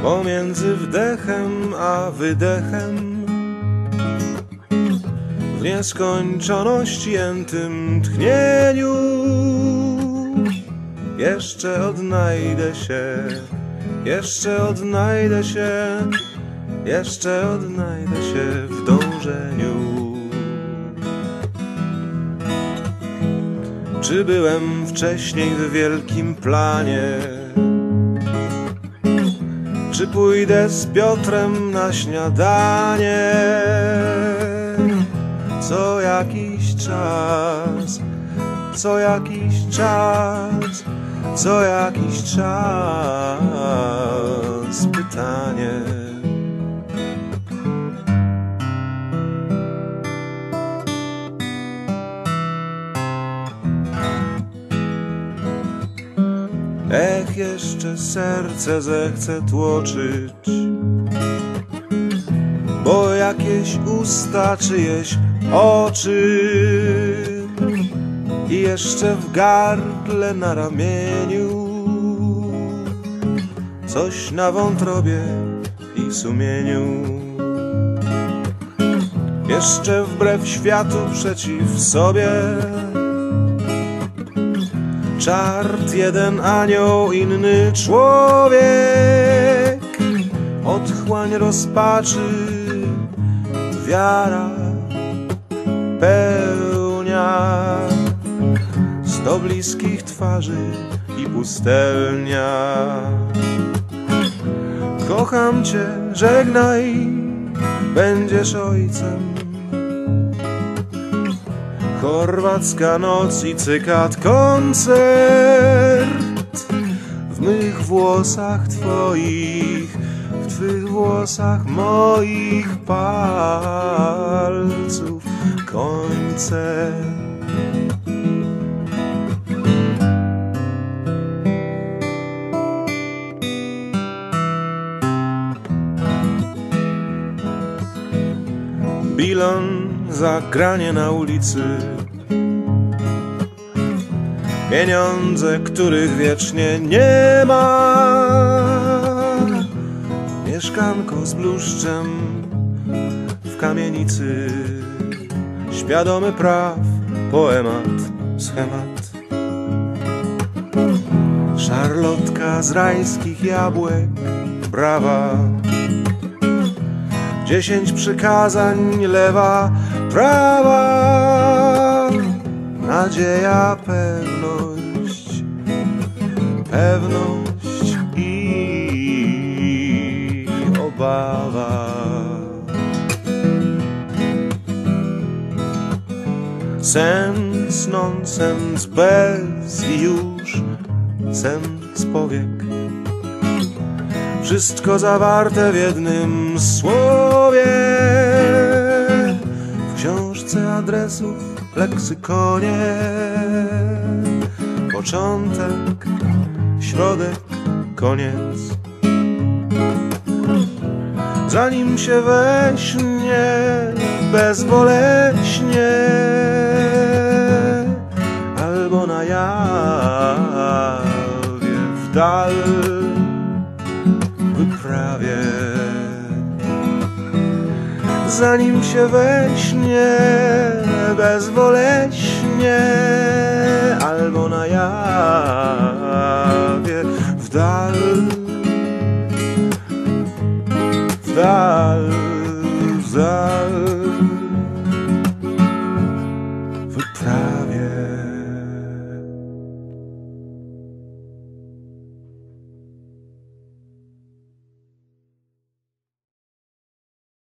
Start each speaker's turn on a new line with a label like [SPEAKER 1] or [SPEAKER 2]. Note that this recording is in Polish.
[SPEAKER 1] pomiędzy wdechem a wydechem, w nieskończoności jętym tchnieniu. Jeszcze odnajdę się, jeszcze odnajdę się, jeszcze odnajdę się w dążeniu. Czy byłem wcześniej w wielkim planie? Czy pójdę z Piotrem na śniadanie? Co jakiś czas, co jakiś czas, co jakiś czas pytanie. Ech, jeszcze serce zechce tłoczyć, bo jakieś usta, czyjeś oczy i jeszcze w gardle, na ramieniu coś na wątrobie i sumieniu. Jeszcze wbrew światu, przeciw sobie, czart, jeden anioł, inny człowiek. Otchłań rozpaczy, wiara pełnia, 100 bliskich twarzy i pustelnia. Kocham cię, żegnaj, będziesz ojcem. Chorwacka noc i cykat koncert. W mych włosach twoich, w twych włosach moich palców końce. Bilon za granie na ulicy, pieniądze, których wiecznie nie ma, mieszkanko z bluszczem w kamienicy, świadomy praw, poemat, schemat. Szarlotka z rajskich jabłek, brawa, 10 przykazań, lewa, prawa. Nadzieja, pewność, pewność i obawa. Sens, nonsens, bez i już sens powiek. Wszystko zawarte w jednym słowie, w książce adresów, leksykonie. Początek, środek, koniec. Zanim się we śnie bezboleśnie albo na jawie w dal wyprawię. Zanim się we śnie bezboleśnie albo na jawie w dal, w dal, w dal wyprawię.